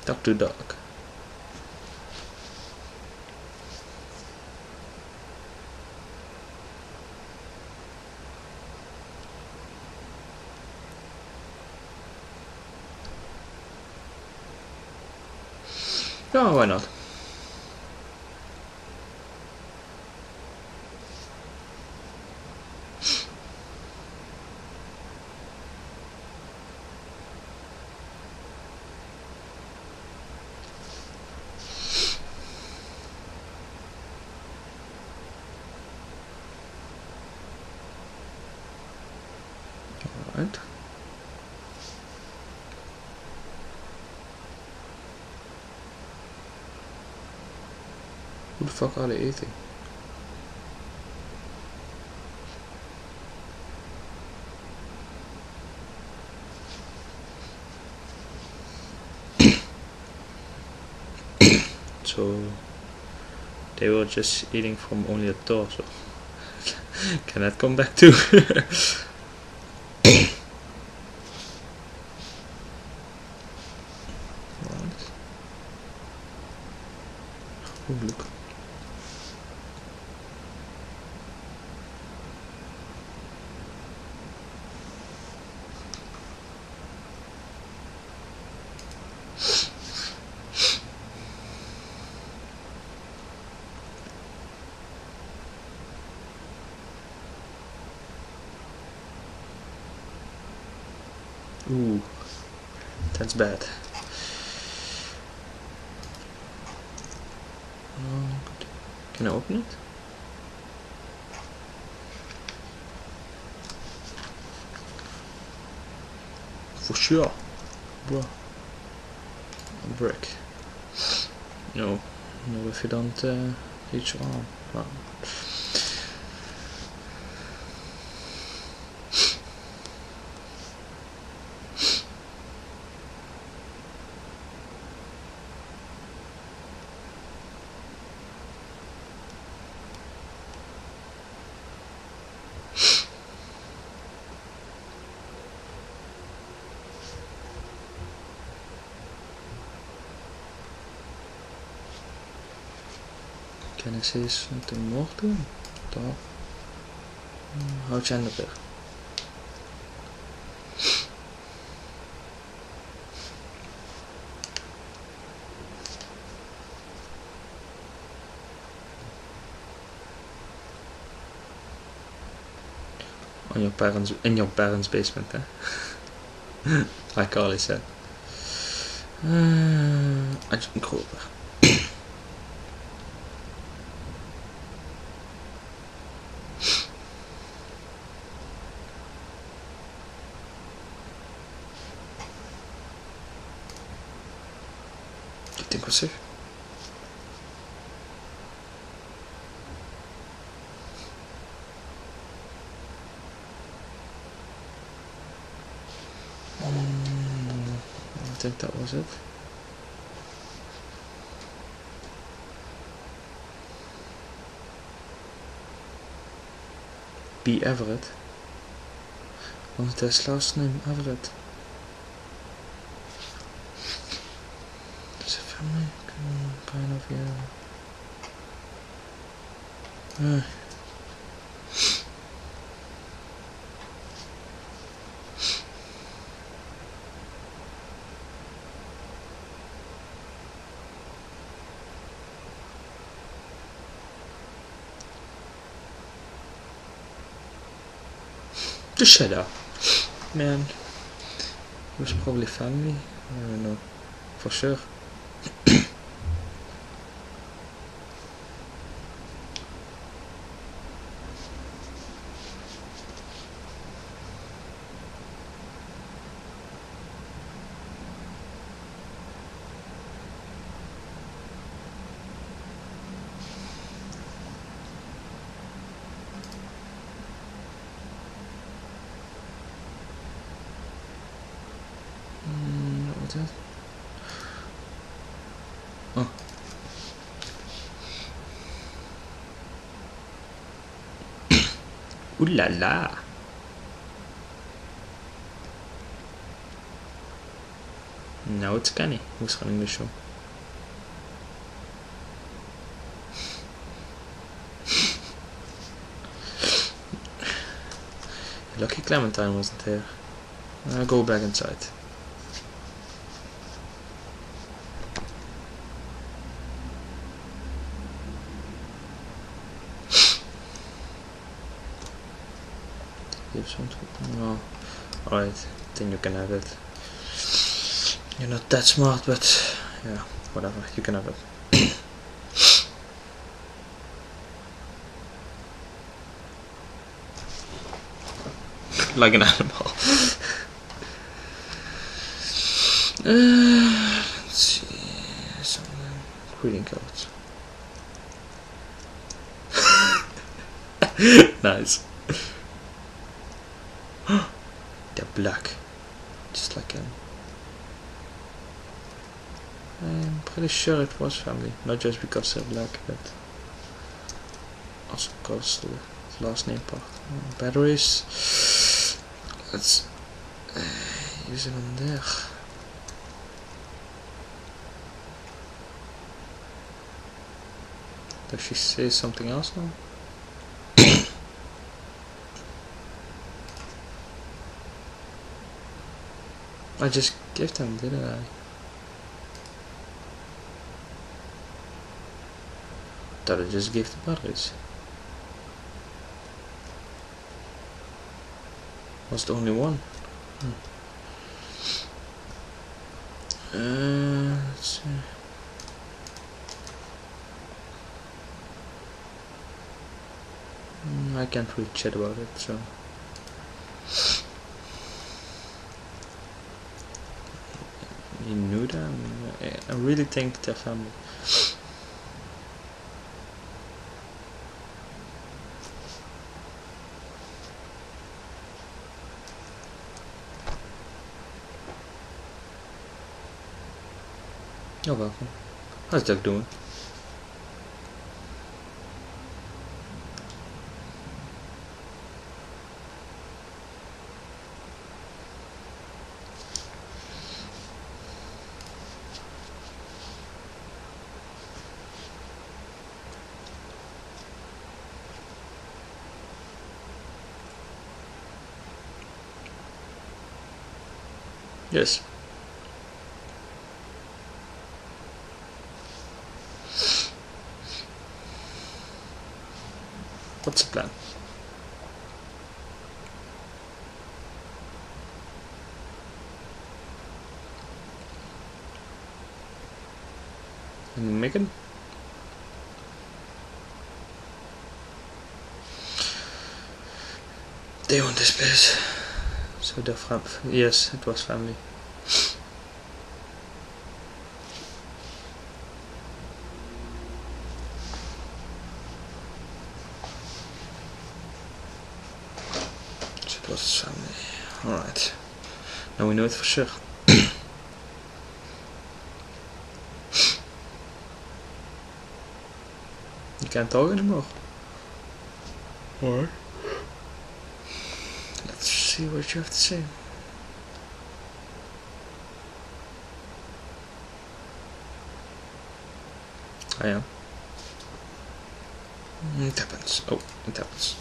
Talk to dog. Oh, why not? Alright. Who the fuck are they eating? So they were just eating from only a torso. Can that come back too? Oh, look. Ooh, that's bad. Can I open it? For sure. Bro. A brick. No. No, if you don't reach your arm. No. Kan ik ze something more doen? Toch? Houd je hand op weg. On your parents, in your parents' basement, eh? Like Carly said. Grover. Ik denk wat zeg. I think that was it. B. Everett. Want his last name Everett. It's a family kind of, yeah. Just shut up. Man. It was probably family. I don't know. For sure. What's that? Oh. Ooh la la. Now it's Kenny who's running the show. Lucky Clementine wasn't there. I'll go back inside. Give something. No. Alright, then you can have it. You're not that smart, but yeah, whatever, you can have it. Like an animal. Let's see, some greeting cards. Nice. They're black, just like him. I'm pretty sure it was family, not just because they're black, but also because the last name part. Batteries. Let's use it on there. Does she say something else now? I just gave them, didn't I? Thought I just gave the batteries. Was the only one? Let's see. I can't really chat about it, so. You knew them? I really think they're family. You're welcome. How's Doug doing? Yes. What's the plan? And Megan? They own this place. So the yes, it was family. So it was family. Alright. Now we know it for sure. You can't talk anymore. Alright. Let's see what you have to say. I am. It happens. Oh, it happens.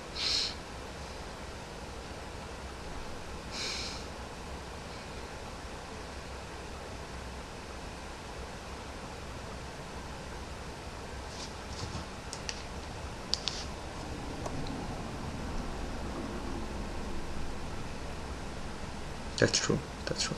That's true. That's true.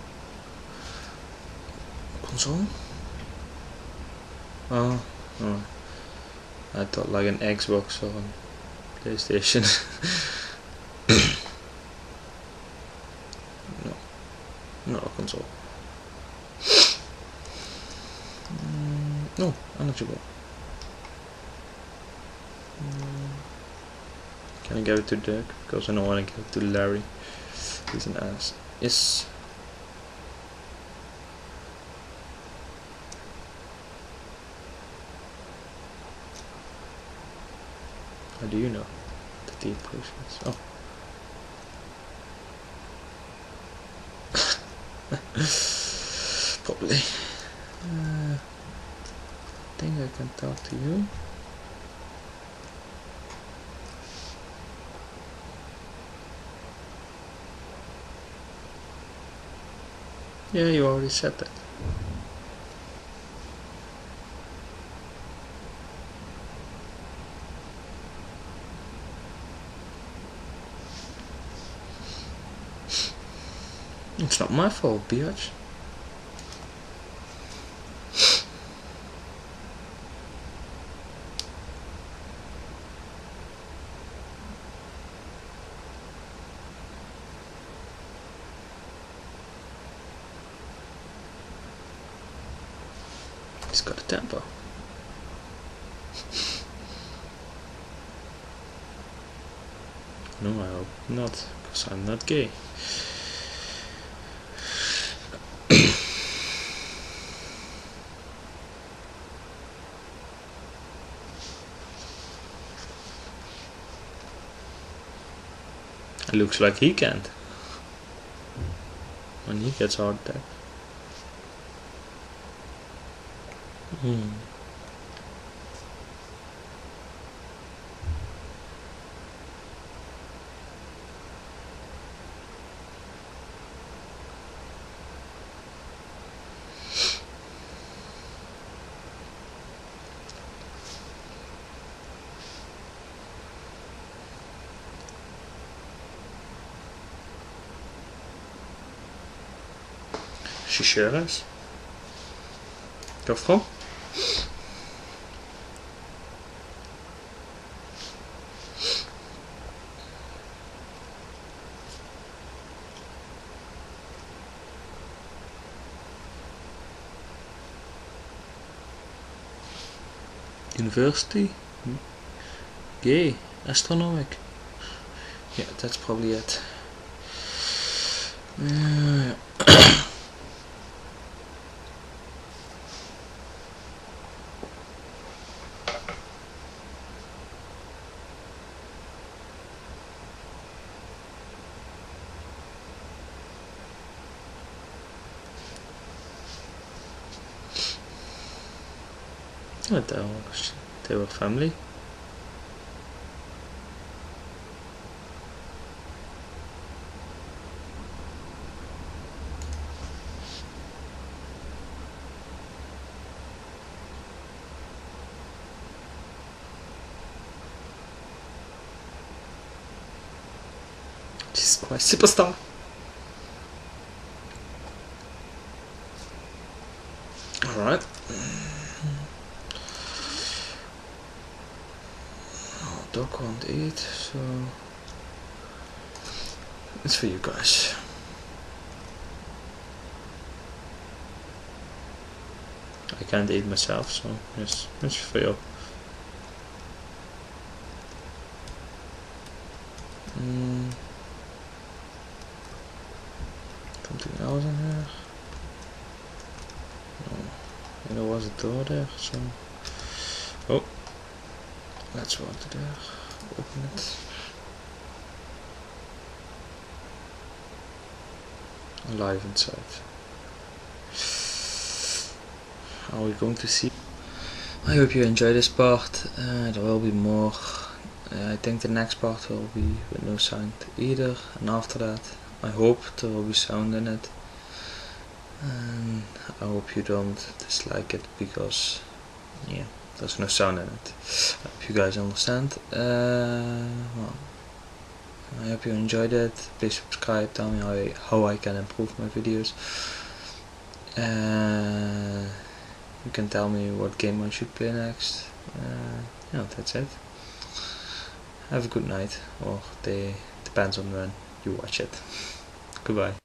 Console? Oh, oh. I thought like an Xbox or a PlayStation. No, not a console. No, eligible. Can I give it to Dirk? Because I don't want to give it to Larry. He's an ass. Yes. How do you know that the potions? Oh. probably. I think I can talk to you. Yeah, you already said that. It's not my fault, biatch. He's got a temper. No, I hope not, because I'm not gay. It looks like he can't. When he gets heart attack. She sure is. Go from? University? Gay? Astronomic? Yeah, that's probably it. They were family. Jesus Christ, superstar! Alright. Oh, dog won't eat, so it's for you guys. I can't eat myself, so yes, it's for you. Something else in here? No. And there was a door there, so... Oh! Let's walk to there. Open it. Alive inside. Are we going to see? I hope you enjoy this part. There will be more. I think the next part will be with no sound either, and after that I hope there will be sound in it, and I hope you don't dislike it because yeah, there's no sound in it. I hope you guys understand. Well, I hope you enjoyed it. Please subscribe, tell me how I can improve my videos. You can tell me what game I should play next. Yeah, that's it. Have a good night or day, depends on when you watch it. Goodbye.